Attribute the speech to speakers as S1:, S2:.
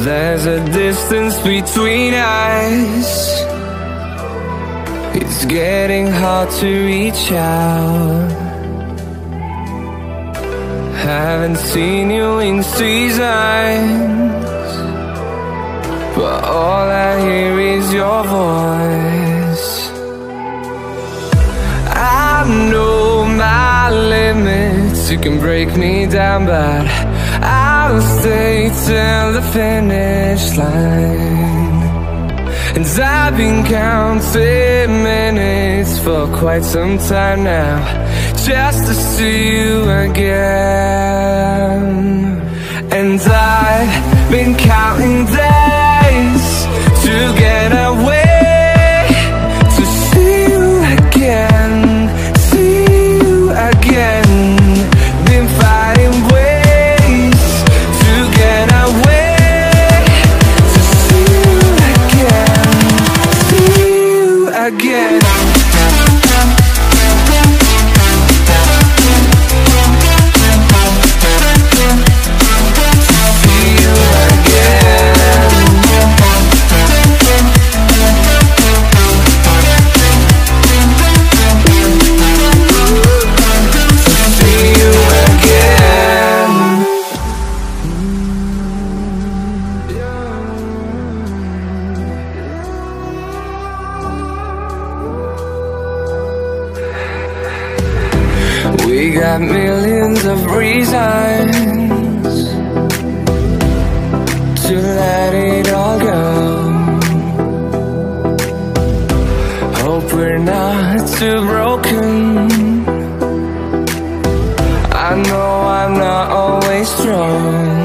S1: There's a distance between us. It's getting hard to reach out. Haven't seen you in seasons, but all I hear is your voice. I know my limits, you can break me down, but I'll stay till the finish line. And I've been counting minutes for quite some time now, just to see you again. And I've been counting days to get away, to see you again, see you again. Been fighting ways to get away, to see you again, see you again. We got millions of reasons to let it all go. Hope we're not too broken. I know I'm not always strong,